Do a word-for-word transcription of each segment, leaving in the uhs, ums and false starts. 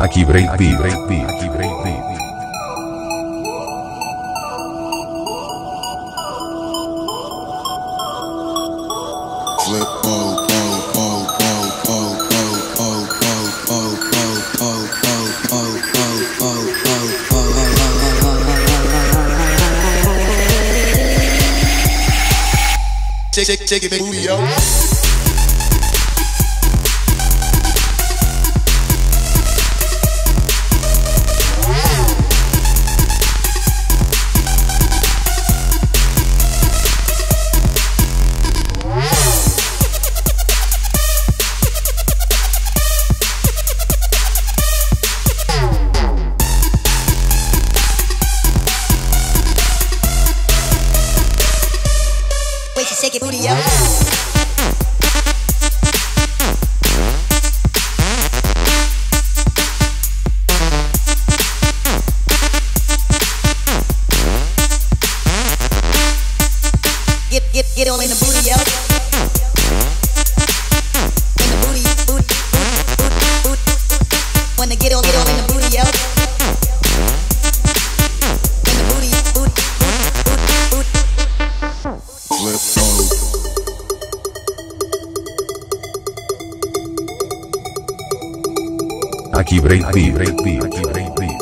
Aqui BreakBeat, BreakBeat, aqui BreakBeat. Flipmode, Shake, shake, shake it, big booty, yo. Shake it, booty, yo. Get, get, get all in the booty, yo. In the booty, booty, booty, booty, booty. Wanna get all, get all in the booty, yo. In the booty, booty, booty, booty, booty. Flipmode. Aqui BreakBeat, BreakBeat, aqui BreakBeat.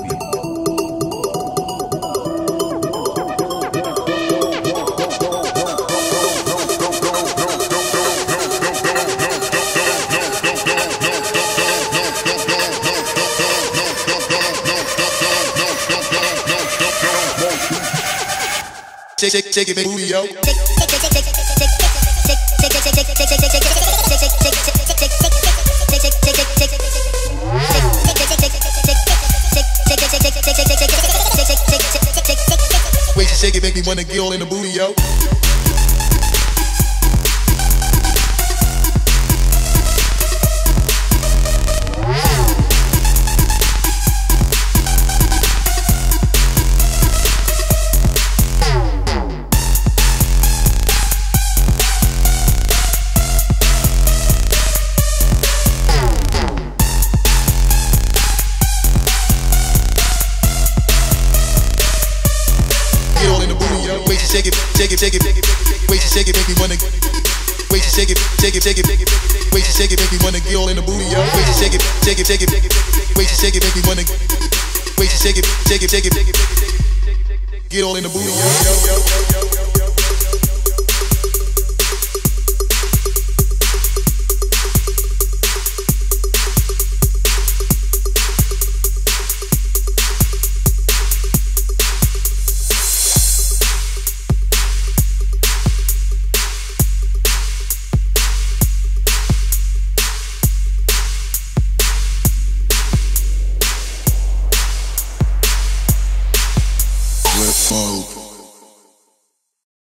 Shake, shake, shake it, big booty, yo. Way she shake it, make me wanna get all in the booty, yo. Way she shake it, shake it, shake it, way she shake it, make me wanna. Way she shake it, shake it, shake it, way she shake it, make me wanna get all in the booty, yo. Way she shake it, shake it, shake it, way she shake it, make me wanna. Way she shake it, shake it, shake it, get all in the booty, yo, yo, yo, yo, yo, yo. Flipmode.